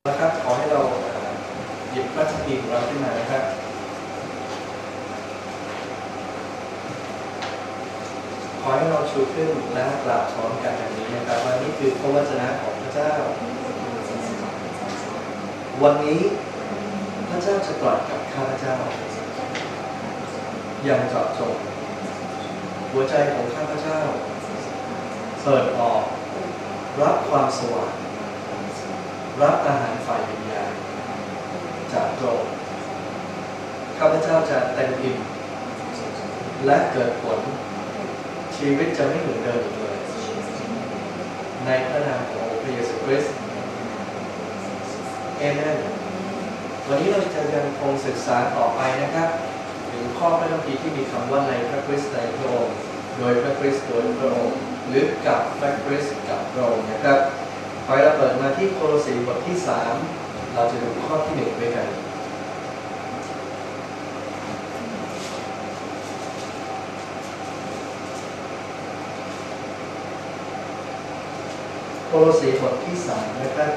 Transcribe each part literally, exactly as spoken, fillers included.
นะครับขอให้เราหยิบพระคัมภีร์ของเราขึ้นมานะครับขอให้เราชูขึ้นและกล่าวพร้อมกันอย่างนี้นะครับว่านี่คือพระวจนะของพระเจ้าวันนี้พระเจ้าจะตรัสกับข้าพเจ้าอย่างเจาะจงหัวใจของข้าพเจ้าเปิดออกรับความสว่างรับอาหารฝ่ายวิญญาณจากพระองค์ข้าพเจ้าจะเต็มอิ่มและเกิดผลชีวิตจะไม่เหมือนเดิมอีกเลยในพระนามของพระเยซูคริสต์เอเมนวันนี้เราจะยังคงศึกษาต่อไปนะครับถึงข้อพระคัมภีร์ที่มีคำว่าในพระคริสต์ในพระองค์โดยพระคริสต์โดยพระองค์หรือกับพระคริสต์กับพระองค์นะครับขอให้เราเปิดมาที่โคโลสีบทที่สามเราจะดูข้อที่หนึ่งด้วยกันโคโลสีบทที่สามนะครับ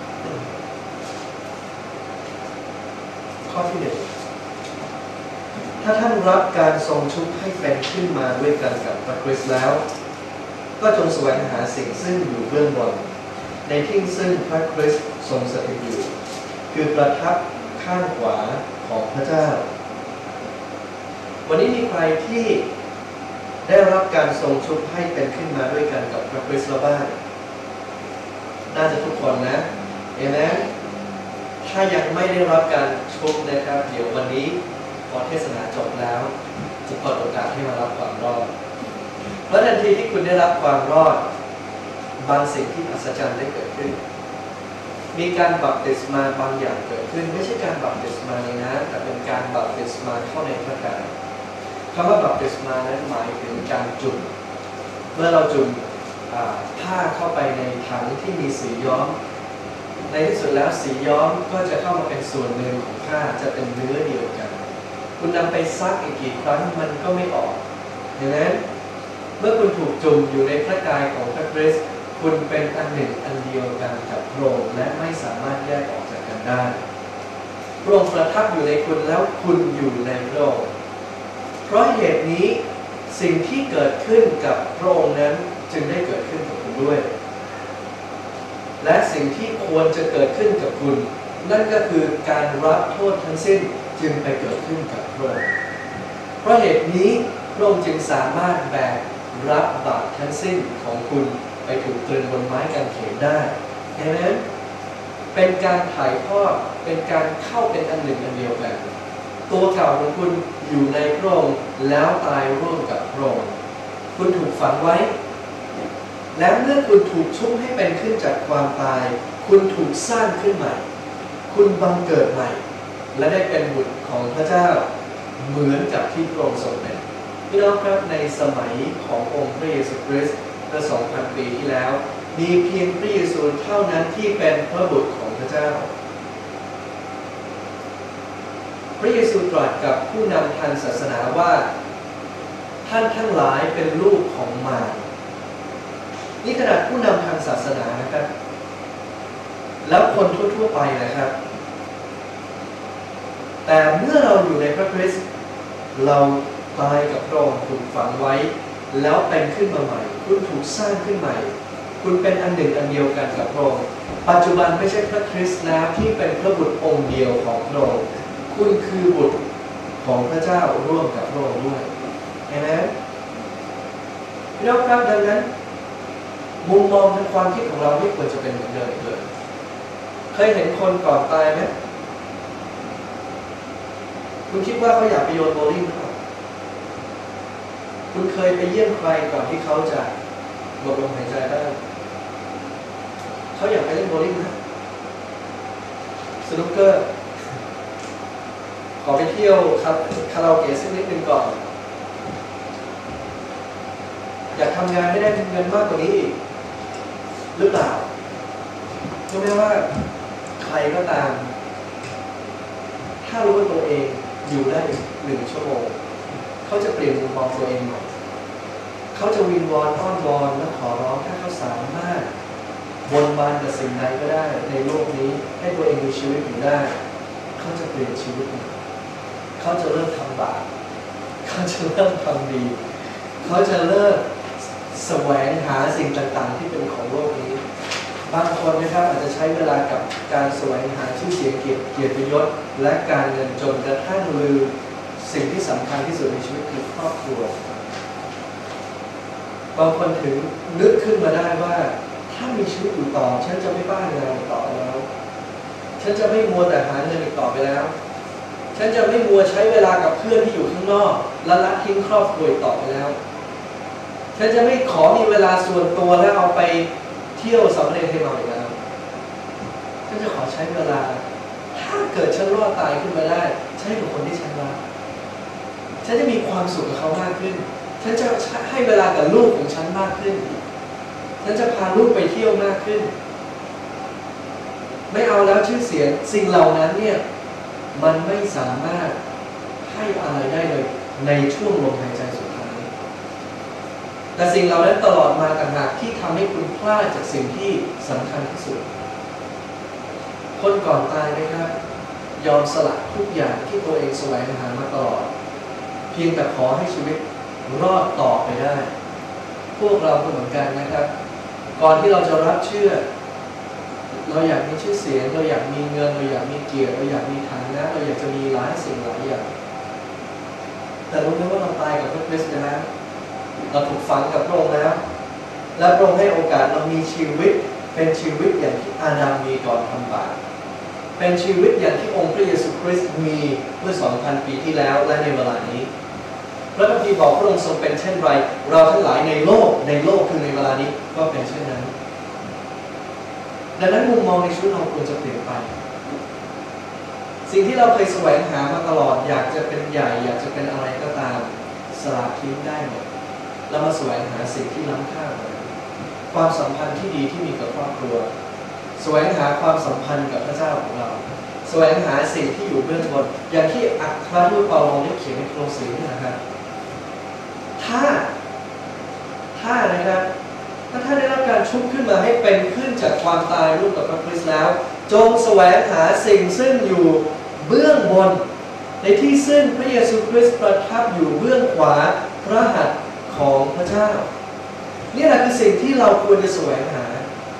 ข้อที่หนึ่งถ้าท่านรับการทรงชุบให้เป็นขึ้นมาด้วยกันกับพระคริสต์แล้วก็จงแสวงหาสิ่งซึ่งอยู่เบื้องบนในที่ซึ่งพระคริสต์ทรงสถิตอยู่คือประทับข้างขวาของพระเจ้าวันนี้มีใครที่ได้รับการทรงชุบให้เป็นขึ้นมาด้วยกันกับพระคริสต์บ้างน่าจะทุกคนนะเอเมนถ้ายังไม่ได้รับการชุบนะครับเดี๋ยววันนี้พอเทศนาจบแล้วจะเปิดโอกาสให้มารับความรอดเพราะทันทีที่คุณได้รับความรอดบางสิ่งที่อัศจรรย์ได้เกิดขึ้นมีการบัพติศมาบางอย่างเกิดขึ้นไม่ใช่การบัพติศมาในน้ำแต่เป็นการบัพติศมาเข้าในพระกายคำว่าบัพติศมานั้นหมายถึงการจุ่มเมื่อเราจุ่มผ้าเข้าไปในถังที่มีสีย้อมในที่สุดแล้วสีย้อมก็จะเข้ามาเป็นส่วนหนึ่งของผ้าจะเป็นเนื้อเดียวกันคุณนำไปซักอีกกี่ครั้งมันก็ไม่ออกดังนั้นเมื่อคุณถูกจุ่มอยู่ในพระกายของพระคริสต์คุณเป็นอันหนึ่งอันเดียวกันกับพระองค์และไม่สามารถแยกออกจากกันได้พระองค์ประทับอยู่ในคุณแล้วคุณอยู่ในพระองค์เพราะเหตุนี้สิ่งที่เกิดขึ้นกับพระองค์นั้นจึงได้เกิดขึ้นกับคุณด้วยและสิ่งที่ควรจะเกิดขึ้นกับคุณนั่นก็คือการรับโทษทั้งสิ้นจึงไปเกิดขึ้นกับพระองค์เพราะเหตุนี้พระองค์จึงสามารถแบกรับบาปทั้งสิ้นของคุณไปถูกตรึงบนไม้กางเขนได้เห็นไหมเป็นการถ่ายทอดเป็นการเข้าเป็นอันหนึ่งอันเดียวกันตัวเก่าของคุณอยู่ในพระองค์แล้วตายร่วมกับพระองค์คุณถูกฝังไว้และเมื่อคุณถูกชุบให้เป็นขึ้นจากความตายคุณถูกสร้างขึ้นใหม่คุณบังเกิดใหม่และได้เป็นบุตรของพระเจ้าเหมือนกับที่พระองค์ทรงเป็นพี่น้องครับในสมัยขององค์พระเยซูคริสต์เมื่อ สองพัน ปีที่แล้วมีเพียงพระเยซูเท่านั้นที่เป็นพระบุตรของพระเจ้าพระเยซูตรัสกับผู้นำทางศาสนาว่าท่านทั้งหลายเป็นลูกของมารนี่ขนาดผู้นำทางศาสนานะครับแล้วคนทั่วๆไปนะครับแต่เมื่อเราอยู่ในพระคริสต์เราตายกับพระองค์ถูกฝังไว้แล้วเป็นขึ้นมาใหม่คุณถูกสร้างขึ้นใหม่คุณเป็นอันหนึ่งอันเดียวกันกับพระองค์ปัจจุบันไม่ใช่พระคริสต์แล้วที่เป็นพระบุตรองค์เดียวของพระองค์คุณคือบุตรของพระเจ้าร่วมกับพระองค์ด้วยเห็นไหมพี่น้องครับดังนั้นมุมมองทางความคิดของเราไม่ควรจะเป็นเหมือนเดิมเลยเคยเห็นคนก่อนตายไหมคุณคิดว่าเขาอยากไปโยนโบลิ่งหรือเปล่าคุณเคยไปเยี่ยมใครก่อนที่เขาจะหมดลมหายใจได้เขาอยากไปเล่นโบลิ่งนะสนุกเกอร์ขอไปเที่ยวครับคาราโอเกะสักนิดนึงก่อนอยากทำงานให้ได้เงินมากกว่านี้อีกหรือเปล่าก็ไม่ว่าใครก็ตามถ้ารู้ว่าตัวเองอยู่ได้หนึ่งชั่วโมงเขาจะเปลี่ยนมุมมองตัวเองหมดเขาจะวิงวอนอ้อนวอนและขอร้องถ้าเขาสามารถบนบานกับสิ่งใดก็ได้ในโลกนี้ให้ตัวเองมีชีวิตอยู่ได้เขาจะเปลี่ยนชีวิตเขาจะเริ่มทำบาปเขาจะเริ่มทำดีเขาจะเริ่มแสวงหาสิ่งต่างๆที่เป็นของโลกนี้บางคนนะครับอาจจะใช้เวลากับการแสวงหาชื่อเสียงเกียรติเกียรติยศและการเงินจนกระทั่งลืมสิ่งที่สำคัญที่สุดในชีวิตคือครอบครัวบางคนถึงนึกขึ้นมาได้ว่าถ้ามีชีวิตอยู่ต่อฉันจะไม่บ้างานต่อแล้วฉันจะไม่มัวแต่หาเงินอีกต่อไปแล้วฉันจะไม่มัวใช้เวลากับเพื่อนที่อยู่ข้างนอกและละทิ้งครอบครัวต่อไปแล้วฉันจะไม่ขอมีเวลาส่วนตัวแล้วเอาไปเที่ยวสำเร็จให้เราอีกแล้วฉันจะขอใช้เวลาถ้าเกิดฉันรอดตายขึ้นมาได้ใช้กับคนที่ฉันรักฉันจะมีความสุขกับเขามากขึ้นฉันจะให้เวลากับลูกของฉันมากขึ้นฉันจะพาลูกไปเที่ยวมากขึ้นไม่เอาแล้วชื่อเสียงสิ่งเหล่านั้นเนี่ยมันไม่สามารถให้อะไรได้เลยในช่วงลมหายใจสุดท้ายแต่สิ่งเหล่านั้นตลอดมาต่างหากที่ทำให้คุณพลาดจากสิ่งที่สำคัญที่สุดคนก่อนตายนะครับยอมสละทุกอย่างที่ตัวเองแสวงหามาตลอดเพียงแต่ขอให้ชีวิตรอดต่อไปได้พวกเราก็เหมือนกันนะครับก่อนที่เราจะรับเชื่อเราอยากมีชื่อเสียงเราอยากมีเงินเราอยากมีเกียรติเราอยากมีฐานะเราอยากจะมีหลายสิ่งหลายอย่างแต่รู้ไหมว่าเราตายกับพระคริสต์แล้วเราถูกฝังกับพระองค์แล้วและพระองค์ให้โอกาสเรามีชีวิตเป็นชีวิตอย่างที่อาดัมมีก่อนทำบาปเป็นชีวิตอย่างที่องค์พระเยซูคริสต์มีเมื่อ สองพัน ปีที่แล้วและในเวลานี้พระคัมภีร์บอกพระองค์ทรงเป็นเช่นไรเราทั้งหลายในโลกในโลกคือในเวลานี้ก็เป็นเช่นนั้นดังนั้นมุมมองในชีวิตเราควรจะเปลี่ยนไปสิ่งที่เราเคยแสวงหามาตลอดอยากจะเป็นใหญ่อยากจะเป็นอะไรก็ตามสละทิ้งได้หมดแล้วมาแสวงหาสิ่งที่ล้ำค่าความสัมพันธ์ที่ดีที่มีกับครอบครัวแสวงหาความสัมพันธ์กับพระเจ้าของเราแสวงหาสิ่งที่อยู่เบื้องบนอย่างที่อัครทูตเปาโลได้เขียนในโคลสีนี่นะครับถ้าถ้านะครับถ้าท่านได้รับการชุบขึ้นมาให้เป็นขึ้นจากความตายร่วมกับพระคริสต์แล้วจงแสวงหาสิ่งซึ่งอยู่เบื้องบนในที่ซึ่งพระเยซูคริสต์ประทับอยู่เบื้องขวาพระหัตถ์ของพระเจ้านี่แหละคือสิ่งที่เราควรจะแสวงหา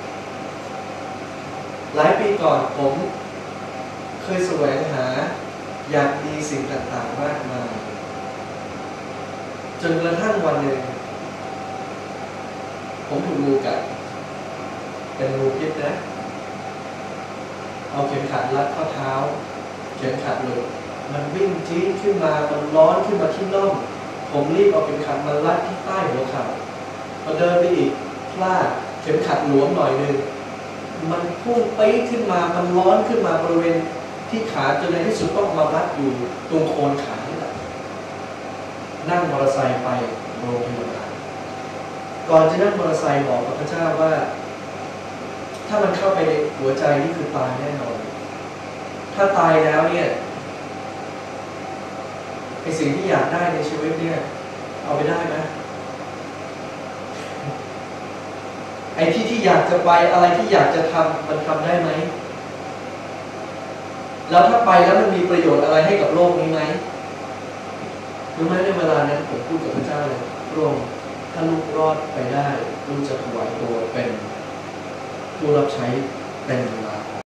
หลายปีก่อนผมเคยแสวงหาอยากมีสิ่งต่างๆมากมายจนกระทั่งวันหนึ่งผมถูกงูกัดเป็นงูพิษนะเอาเข็มขัดรัดข้อเท้าเข็มขัดหลุดมันวิ่งจี๊ดขึ้นมามันร้อนขึ้นมาที่น่องผมรีบเอาเข็มขัดมารัดที่ใต้หัวเข่าพอเดินไปอีกพลาดเข็มขัดหลวมหน่อยนึงมันพุ่งไปขึ้นมามันร้อนขึ้นมาบริเวณที่ขาจนในที่สุดต้องมารัดอยู่ตรงโคนขานี่แหละนั่งมอเตอร์ไซค์ไปโรงพยาบาลก่อนจะนั่งมอเตอร์ไซค์บอกกับพระเจ้าว่าถ้ามันเข้าไปในหัวใจนี่คือตายแน่นอนถ้าตายแล้วเนี่ยไอสิ่งที่อยากได้ในชีวิตเนี่ยเอาไปได้ไหมไอ้ที่ที่อยากจะไปอะไรที่อยากจะทำมันทำได้ไหมแล้วถ้าไปแล้วมันมีประโยชน์อะไรให้กับโลกนี้ไหมรู้ไหมในเวลานั้นผมพูดกับพระเจ้าเลยพระองค์ถ้าลูกรอดไปได้ลูกจะถวายตัวเป็นผู้รับใช้เป็นเวลา